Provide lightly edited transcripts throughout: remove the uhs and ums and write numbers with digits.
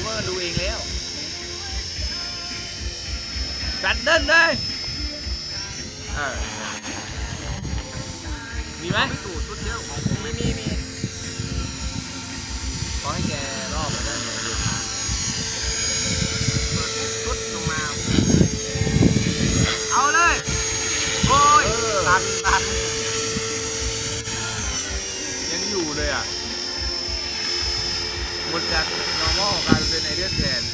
ก็ดูเองแล้วจัดเดินเลยมีไหมสูตรชุดเดียวของผมมีขอให้แกรอบมาได้เลยชุดลงมาเอาเลยโอ้ยตันยังอยู่เลยอ่ะหมดจาก normal กลายเป็นไอเดียแทน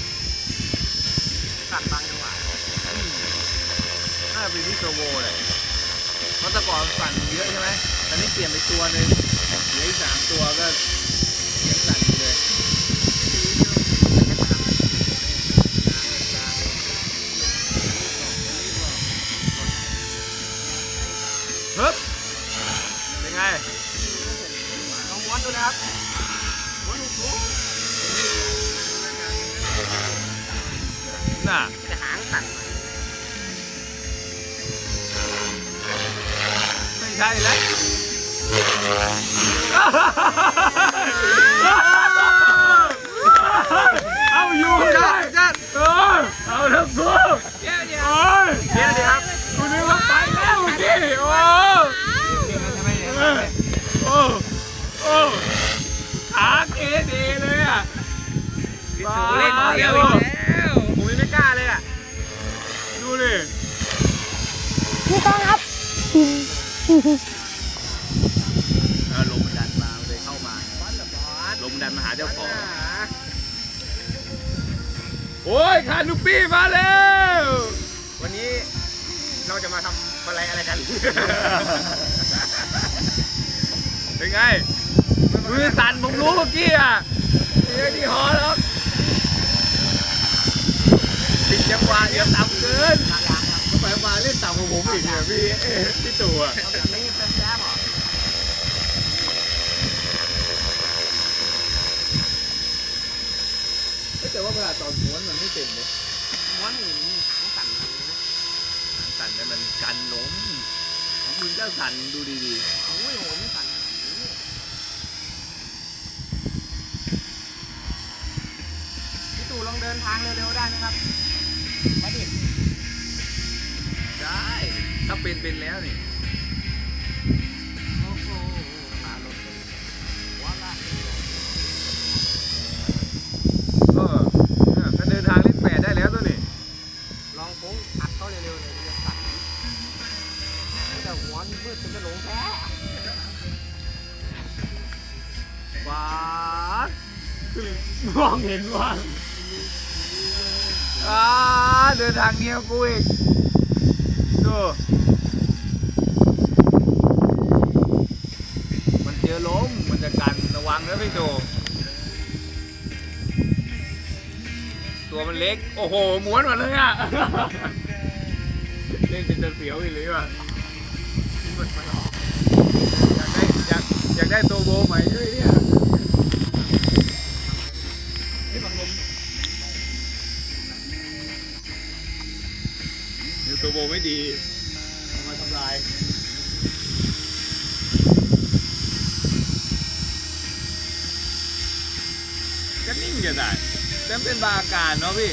ตัดบางจังหวะน่าจะเป็นที่โซโวเลยเพราะตะกอนสั่นเยอะใช่ไหมตอนนี้เปลี่ยนไปตัวหนึ่งเหลืออีก3 ตัวก็ยังสั่นอยู่เลยฮึบเป็นไงลองม้วนดูนะครับม้วนดูน่ะจะหางสั่นไม่ใช่เลยเอาอยู่ได้เอาทั้งคู่เดี๋ยวครับคุณนึกว่าไปแล้วสิโอ้ขาเกดีเลยอ่ะเล่นเดียวอีกแล้วผมไม่กล้าเลยอ่ะดูดิพี่ต้องครับลมดันมาเลยเข้ามาลมดันมาหาเจ้าของโอ้ยคานูปี้มาแล้ววันนี้เราจะมาทำอะไรกันเป็นไงมือสั่นผมรู้เมื่อกี้อ่ะที่หอแล้วติดจังหวะเดี๋ยวต่ำเกินไปมาเล่นต่ำของผมอีกเนี่ยพี่ตัวแต่ว่าเวลาตอนม้วนมันไม่เต็มเลยม้วนอย่างนี้หางสั่นแต่มันกันล้มของมึงก็สั่นดูดีๆโอ้ยโหไม่สั่นพี่ตู่ลองเดินทางเร็วๆได้ไหมครับมาดิได้ถ้าเป็นแล้วนี่โอ้โหขาลดเลยว้าละก็เดินทางเล่น8ได้แล้วตัวนี้ลองโค้งอัดเข้าเร็วๆเลยจะสั่นแต่หัวมืดจนจะหลงแท้ว้ามองเห็นว่าเดินทางเนี้ยกูอีกดูมันเจอล้มมันจะกันระวังนะพี่โจตัวมันเล็กโอ้โหม้วนหมดเลยอ่ะเล่นเป็นเสียวอีกเลยว่ะอยากได้ตัวโบใหม่ด้วยเนี่ยนี่บังลมตัวโบไม่ดีมาทำลายก็นิ่งจะได้แต่เป็นบาอาการเนาะพี่